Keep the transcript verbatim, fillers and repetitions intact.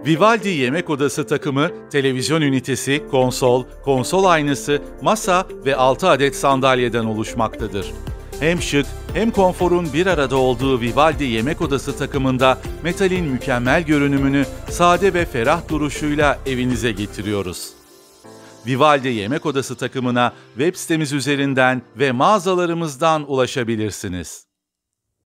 Vivaldi yemek odası takımı, televizyon ünitesi, konsol, konsol aynası, masa ve altı adet sandalyeden oluşmaktadır. Hem şık hem konforun bir arada olduğu Vivaldi yemek odası takımında metalin mükemmel görünümünü sade ve ferah duruşuyla evinize getiriyoruz. Vivaldi yemek odası takımına web sitemiz üzerinden ve mağazalarımızdan ulaşabilirsiniz.